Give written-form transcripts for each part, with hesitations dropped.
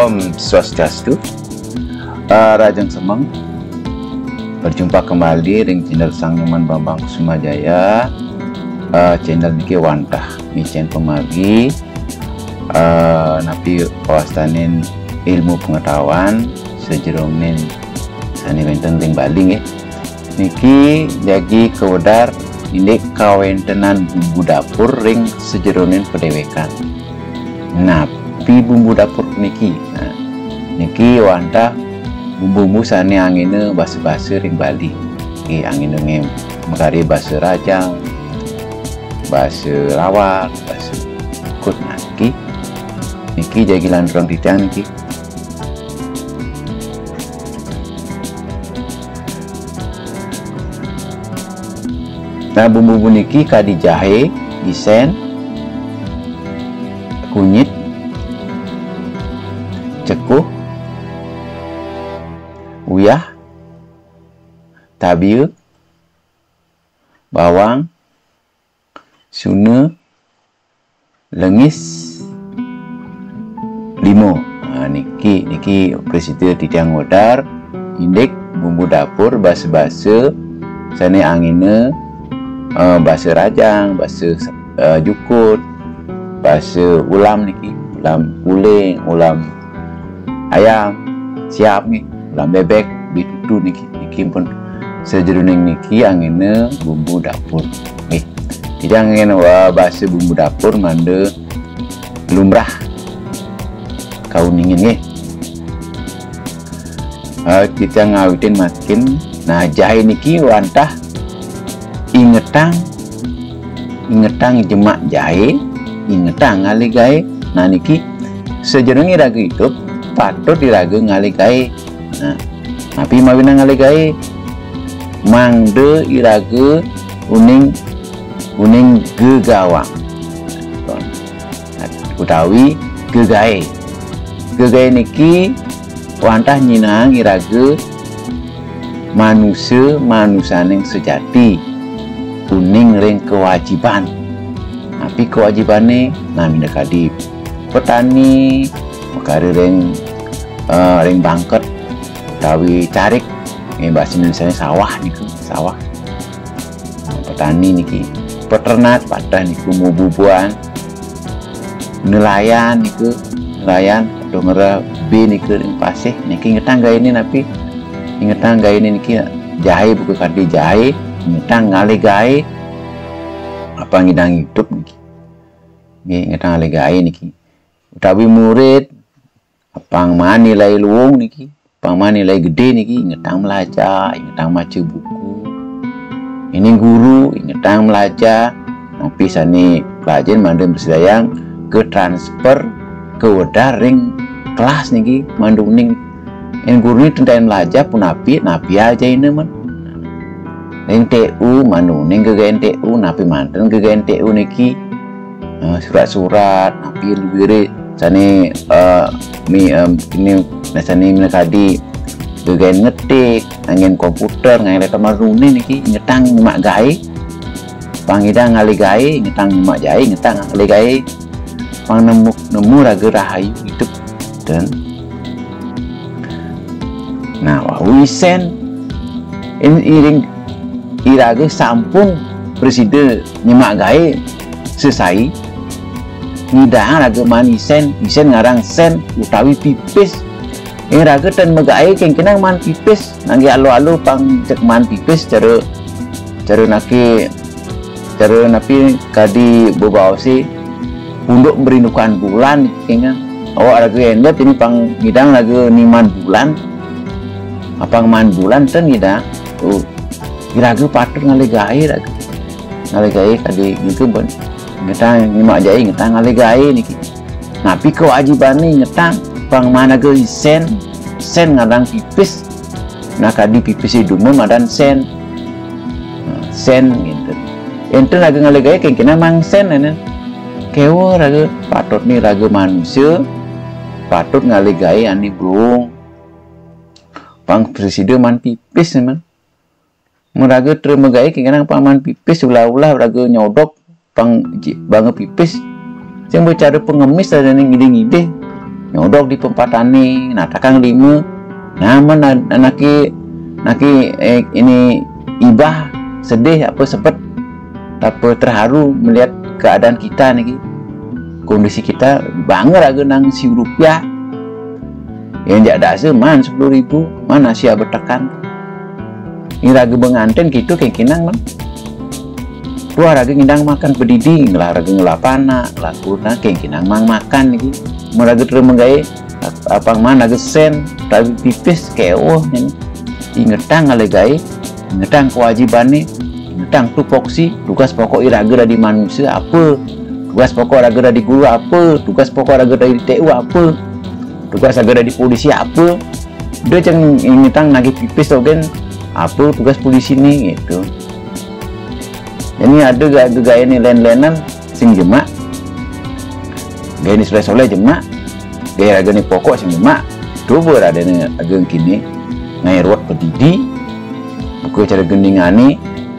Om Swastiastu. Rajang Semeng. Berjumpa kembali ring channel Sang Nyoman Bambang Kusumajaya. Channel niki wantah micen pemagi napi kawastanin ilmu pengetahuan sejeromen sani wenten ring baling niki jagi kewedar ini kawentenan bumbu dapur ring sejeromen pedewekan. Napi bumbu dapur niki niki wantah bumbu sani angine basa-basa ring Bali. Angine ngem mekari basa rajang, basa rawak, basa kut niki jagi landrong ditang niki. Nah bumbu niki kadi jahe, isen, kunyit, cekuh, uyah, tabir, bawang, suna, lengis, limo. Niki presiden titiang modar indek bumbu dapur basa-basa sane angine basa rajang, basa jukut, basa ulam niki, ulam uling, ulam ayam siap nih, ulam bebek bitutu niki pun sejeroning niki angine bumbu dapur. Tidak angin bahasa bumbu dapur mande lumrah kau ningin kita ngawitin makin. Nah jahe niki wantah ingetang jemak jahe, ingetang ngali gae. Nah niki sejeroning iraga hidup patut iraga ngali gae. Nah tapi mawina ngali gae mangde iraga uning gegawang utawi gegae niki wantah nyinang iraga manusaning sejati kuning ring kewajiban. Tapi kewajibane nami dekadi petani makari ring bangket utawi carik bahasa Indonesia sawah niku sawah. Petani niki peternak pada niku mau bubuan nelayan niku nelayan dongera B niku ring pasih niki ngetang gawe ini napi ngetang gawe ini niki jahe buku kadi jahe ngetang ngali gawe apa ngidang hidup niki ngetang ngali gawe niki utawi murid apang man nilai luwung niki apang man nilai gede niki ngetang belajar ngetang maca buku. Ini guru ngetang belajar tapi sani pelajar mandem bersedayang ke transfer ke wedar ring kelas niki manduning en guru ini tentain belajar pun napi aja ini man ring TU manduning ke TU napi manten ke TU niki surat-surat napi luwire sani ini sani menekadi gegen ngetik angin komputer ngai kamar rune niki ngetang mak gawe pangida ngali gawe ngetang mak jahe ngetang ngali gawe pang nemu raga rahayu hidup dan nah wisen iring iraga sampung presiden nyemak gawe selesai ngidang raga manisen isen ngarang sen utawi pipis raga dan megai kenang man pipis nanggi alu-alu pang cek man pipis cara napi kadi bobau si punduk merindukan bulan kengan awak raga endet ini pang ngidang raga niman bulan apang man bulan ten ngidang raga patut ngali gae kadi gitu pun ngetang nyimak jahe ngetang ngali gae niki napi kewajibane ngetang pang mana ke sen ngadang pipis nah kadi pipis hidungmu madan sen gitu ente raga ngalegay kena mang sen kewa raga patut nih raga manusia patut ngalegay ani burung pang presiden man pipis man meraga terima gaya kena pang man pipis ulah-ulah raga nyodok pang bangga pipis yang bercara pengemis ada yang ngide-ngide nyodok di pempatani, nah takang 5, nyaman naki ini ibah sedih apa sepet, apa terharu melihat keadaan kita nih, kondisi kita bangga raga nang si rupiah, yang tidak ada man 10.000, mana sia bertekan, ini raga benganten gitu kayak kinang man. Dua raga ngindang makan pedidi, ngelah raga ngelapana, lakuna kayak kinang mang makan nih, meraga terus menggai apa mana raga sen, tapi pipis keoh nih, ingetang ngalegai, ingetang kewajibannya, ingetang tupoksi, tugas pokok iraga dari manusia apa, tugas pokok raga dari guru apa, tugas pokok raga dari TU apa, tugas raga dari polisi apa, dia ceng ingetang nagi pipis ogen apa tugas polisi nih gitu. Ini ada gaya ini lain-lainan sing jemak, gaya ini soleh jemak, gaya raga ini pokok sing jemak. Coba ada nih agak kini ngairwat pedidi, buku cara gendingane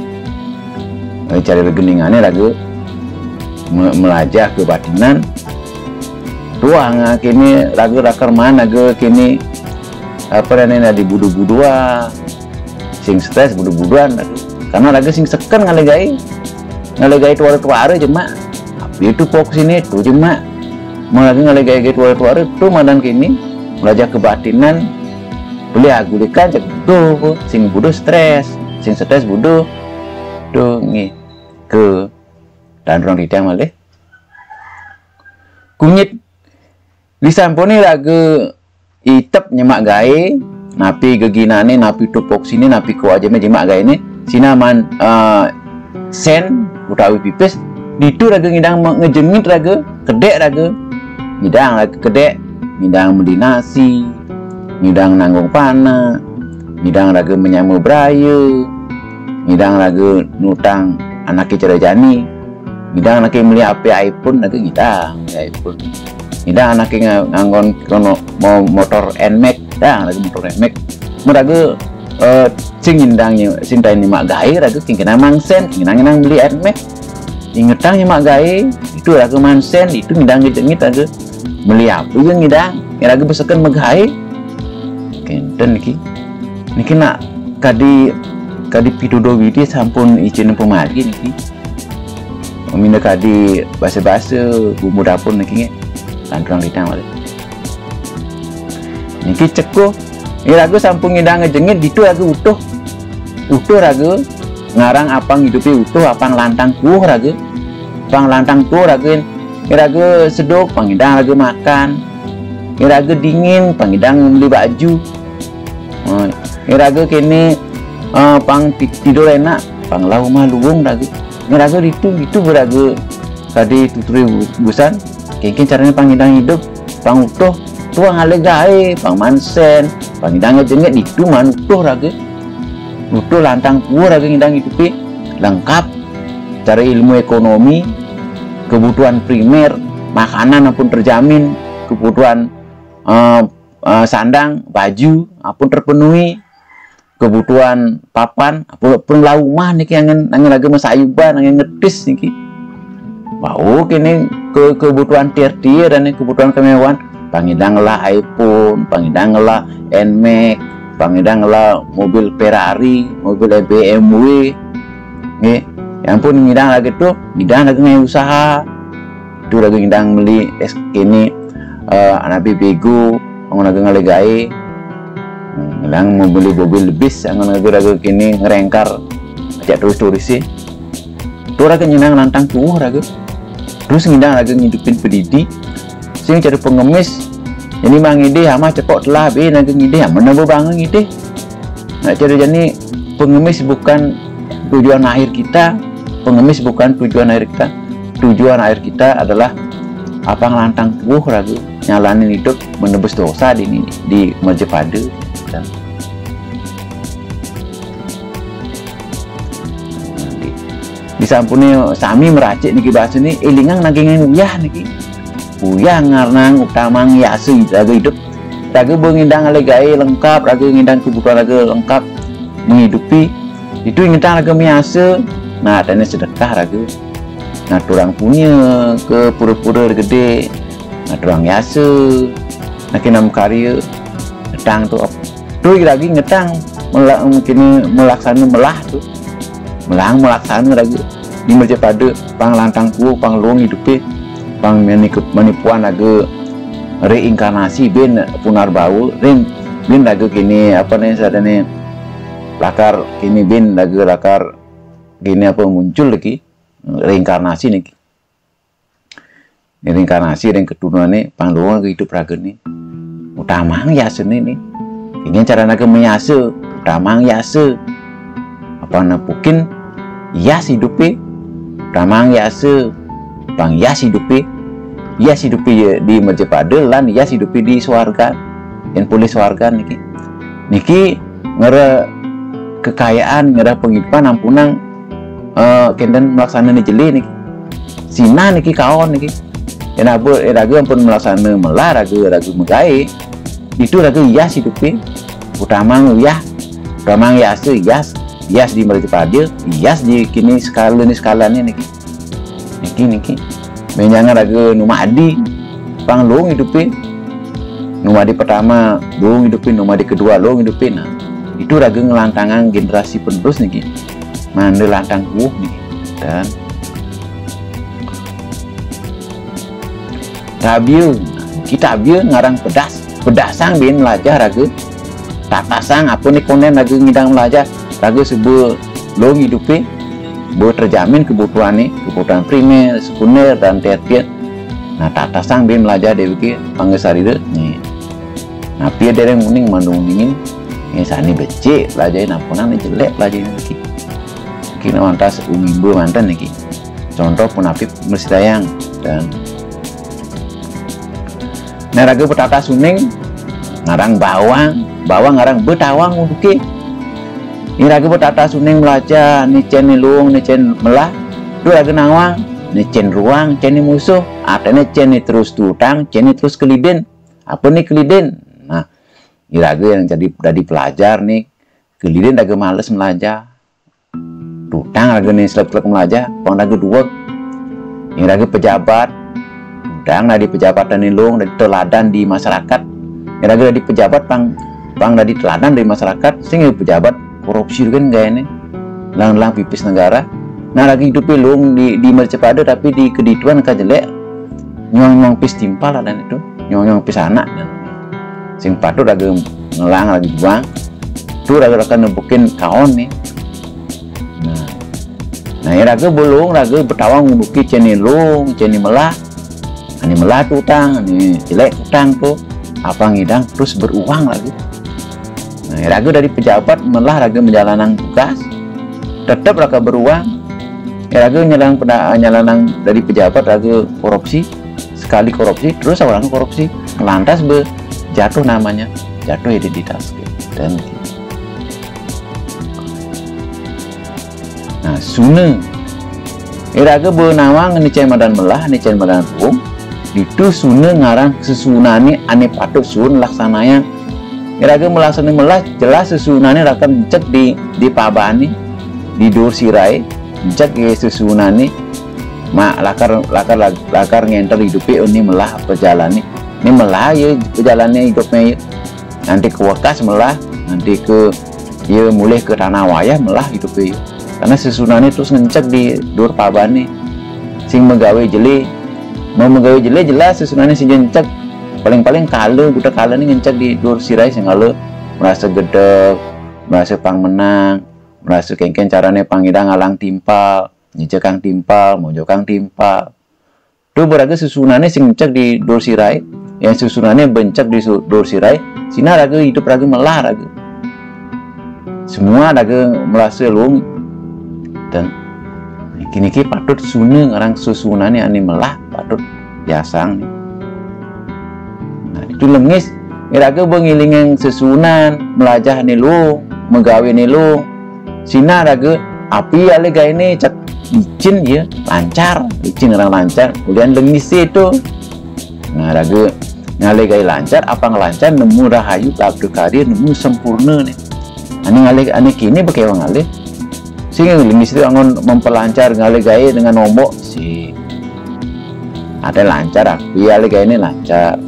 raga melajah kebatinan. Tuang kini raga rakar mana raga kini apa namanya di budu-buduan, sing stres budu-buduan. Karena raga sing seken ngalegai tuara-tuara jemak, itu fokus ini tuh jemak, mau lagi ngalegai tuara-tuara tuh madan kini belajar kebatinan, beli agulikan cek tuh sing budu stres budu tuh nih ke dan orang kita malih kunyit disampuni raga itep nyemak gae, napi geginane, napi tupoks ini, napi kuajeme jemak gae ini. Sinaman sen utawi pipis ditu raga ngidang ngejengit raga kedek raga ngidang raga kedek ngidang beli nasi, ngidang nanggung pana, ngidang raga menyamu braya, ngidang raga nutang anaknya cerajani, ngidang anaknya beli HP iPhone raga ngidang anaknya nganggon kono mau motor NMAX dah raga motor NMAX meraga sing indangnya sintai ni mak gae raga kena mangsen nginang beli NMAX ingetang ni mak gae itu raga mansen itu ngidang ngejengit raga beli apa yang ngidang raga besekan magae kenten niki nak kadi pidodo widi sampun izin pemagi niki minta kadi basa-basa bumbu dapur niki kantrang kita malih niki ceko raga sampun ngidang ngejengit ditu raga utuh raga ngarang apang hidupi utuh apang lantang kuh raga pang lantang kuh raga sedok pangidang raga makan raga dingin pangidang beli baju raga kini pang tidur enak pang lau maluung raga itu beraga tadi tuturi busan kengking caranya pangidang hidup pang utuh tuang alegai pang mansen pangidang ngejengit itu man utuh lantang kuah raga ngidang hidupi lengkap cara ilmu ekonomi, kebutuhan primer makanan apun terjamin, kebutuhan sandang baju apun terpenuhi, kebutuhan papan apun laumah niki angin raga masayuban angin ngedis niki mau kini kebutuhan tier-tier dan kebutuhan kemewahan pangidang lah iPhone, pangidang lah NMAX, pangidang lah mobil Ferrari, mobil BMW, nih, yang pun ngidang lagi tuh, ngidang lagi ngai usaha, itu lagi ngidang beli es kini, anak bego, orang lagi ngalegai, ngidang mau beli mobil bis, orang lagi kini ngerengkar, ajak turis sih, tuh lagi ngidang lantang tuh lagi, terus ngidang lagi ngidupin pendidi. Sing cari pengemis ini mang ide ama cepok telah be naga ngide mana bangun ide nak cari jadi pengemis bukan tujuan akhir kita, pengemis bukan tujuan akhir kita, tujuan akhir kita adalah apa ngelantang tubuh ragu nyalanin hidup menebus dosa di Majapahit dan disampuni sami meracik niki bahasa ini elingang naging uyah niki uyah ngarnang utamang yasu raga hidup raga mengindang alegai lengkap raga ngindang kebutuhan raga lengkap menghidupi itu ngindang raga miasa nah dan sedekah raga nah turang punya ke pura-pura gede nah turang yasu Nam karya ngetang tuh lagi ngetang mungkin melaksana melah tuh melaksana lagi di meja pada pang lantang ku pang luang hidupnya pang menipuan lagi reinkarnasi bin punar bau bin lagi kini apa nih sadane lakar kini bin lagi lakar gini apa muncul lagi reinkarnasi nih reinkarnasi yang keturunannya pang luang hidup raga nih utama ya seni nih ini cara naga menyase utama yase apa napukin yas hidupi utama yase bang yas hidupi di Majepada lan yas hidupi di swarga yang pulih swarga niki ngera kekayaan ngera penghidupan ampunang kenden melaksanakan jeli niki sina niki kawan niki ragu ampun melaksanakan melah ragu megai itu ragu yas hidupi utama yas di Majepada yas di kini skalanya niki menyangan ragu numadi panglung hidupin numadi pertama lung hidupin numadi kedua lung hidupin nah itu ragu ngelantangan generasi penerus niki mana lantang nih dan kita ngarang pedasang bin lajah ragu tak pasang apa nih konen ragu ngidang lajah ragu sebuah lung hidupin buat terjamin kebutuhan primer, sekunder dan tertier. Nah tak tasang bin belajar dewi panggesari deh nih. Nah pia dereng muning mandung dingin, ini sani becek belajarin ampunan jelek belajarin lagi. Kini mantas umimbu mantan lagi. Contoh punapip mesti tayang dan naraga petata suning ngarang bawang ngarang betawang untuk ini ragu betata suning melaja nicen nilung nicen melah dua ragu nawang nicen ruang ceni musuh atau ceni terus tutang ceni terus keliden apa nih keliden nah ini ragu yang jadi pelajar nih keliden ragu males melaja tutang ragu nih selek melaja pang ragu dua ini ragu pejabat tutang dari pejabatan nilung dari teladan di masyarakat ini ragu dari pejabat pang dari teladan di masyarakat sehingga pejabat korupsi kan gayanya lang pipis negara nah lagi hidup pelung di Majepada tapi di kedituan kajelek nyong pis timpal dan itu nyong pis anak dan sing patut lagi ngelang lagi buang itu lagi akan nembukin kaon nih nah ya lagi belum lagi bertawang membuki ceni lung ceni melah ini melah utang ini jelek utang tuh apa ngidang terus beruang lagi. Nah, ragu dari pejabat malah ragu menjalankan tugas tetap ragu beruang ragu nyalanan dari pejabat ragu korupsi sekali korupsi terus orang korupsi lantas jatuh namanya jatuh identitas dan nah sune ragu benawang nicen madan melah nicen madan ruang itu sune ngarang sesunani ane patut sun laksananya raga melaksanakan melah jelas sesunane akan cek di pabani di dur sirai cek sesunane mak lakar ngenter hidupi ini melah pejalani ini melah ya pejalannya hidupnya nanti ke wakas melah nanti ke ya mulai ke tanah wayah melah hidupnya karena sesunane terus ngecek di dur pabani sing megawai jeli mau megawai jeli jelas sesunane sing ngecek paling kalau buta kala nih ngecek di dur sirai singalo merasa gedek merasa pang menang merasa kengken carane pangidang alang timpal nyecekang timpal mojokang timpal tuh beraga susunannya sing ngecek di dur sirai yang susunannya bencek di dur sirai sina raga hidup raga melah raga semua raga merasa lung dan kini patut sune orang susunannya ani melah patut biasang nih. Nah, itu lengis iraga bengiling sesunan melajah nilu megawe nilu sina raga api ale gay ini cak licin ya lancar licin orang lancar kemudian lengis itu nah raga ngale gay lancar apa ngelancar nemu rahayu labdu karir nemu sempurna nih ane kini pakai ngale sehingga lengis itu angon memperlancar ngale gay dengan nombok si ada lancar api ale gay ini lancar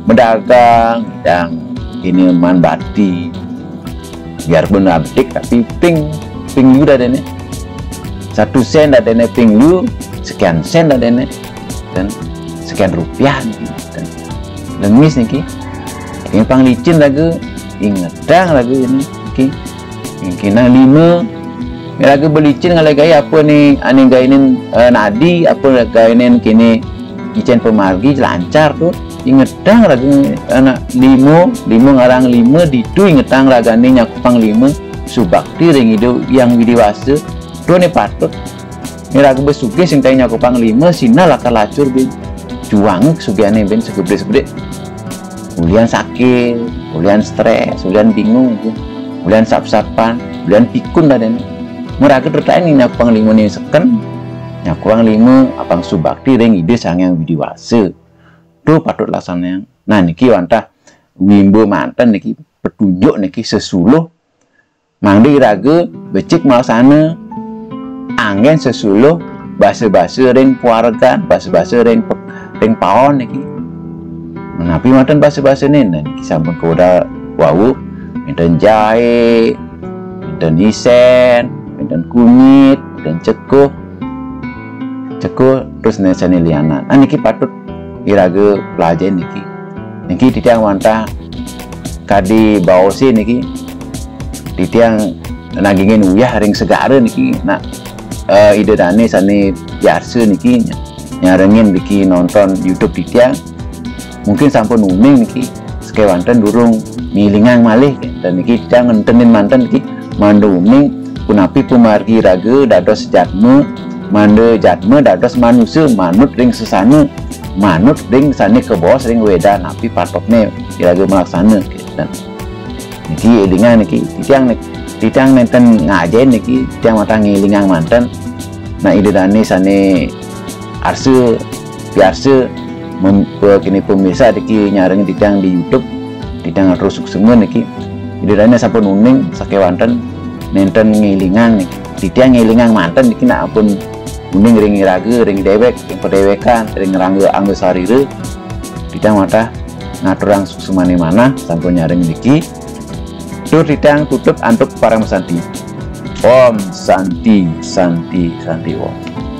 berdagang dan ini man bati biar benar dik tapi ping lu dah dene 1 sen dah dene ping lu sekian sen dah dene dan sekian rupiah nih dan lemis nih yang pang licin lagu ingetang lagu ini kina 5 lagu belicin ngalah gaya apa nih ane gainin nadi apa gainin kini icen pemargi lancar tuh ingetang lagu anak 5 ngarang 5 ditu ingetang lagane nyakupang 5 subakti ring hidup yang widiwasa tuh nih patut ini lagu besuge sing tay nyakupang 5 sina laka lacur bin juang sugiane ben segede ulian sakit ulian stres ulian bingung ulian sap-sapan ulian pikun dah den meraga tertain ini nyakupang 5 nih seken nyakupang 5 apang subakti ring ide sang yang widiwasa tuh patut laksana. Nah niki wantah mimbo mantan niki petunjuk niki sesuluh mangdi raga becik malasana angin sesuluh bahasa-bahasa ring keluarga bahasa-bahasa ring paon niki menapi mantan bahasa-bahasa ini nah niki sampun koda wau minten jahe minten isen minten kunyit dan cekuh terus nesane liana. Nah niki patut iraga pelajaran niki titiang wantah kadi baosi niki titiang nagingin uyah ring segara niki nak ide dane sane biasa niki nyarengin biki nonton YouTube titiang mungkin sampun uming niki sekewanten durung milingang malih dan niki titiang ngentenin mantan niki mandu uming punapi pumargi raga dados jatme mande jatme dados manusia manut ring sesana manut ring sani ke bos ring wedan api patoknya iraga melaksana dan niki elingan niki titiang nenten ngajen niki titiang matang ngilingang mantan nah ide dani sani arse biasa kini pemirsa niki nyareng titiang di YouTube titiang rusuk semua niki ide dani sampun uning sakewanten nenten ngilingang niki titiang ngilingang mantan niki nak apun uning ring iraga ring dewek ring pedewekan ring rangga anggo sarire titiang mata ngaturang sukses mana sampun nyaring niki tur titiang tutup antuk parang santi om santi om.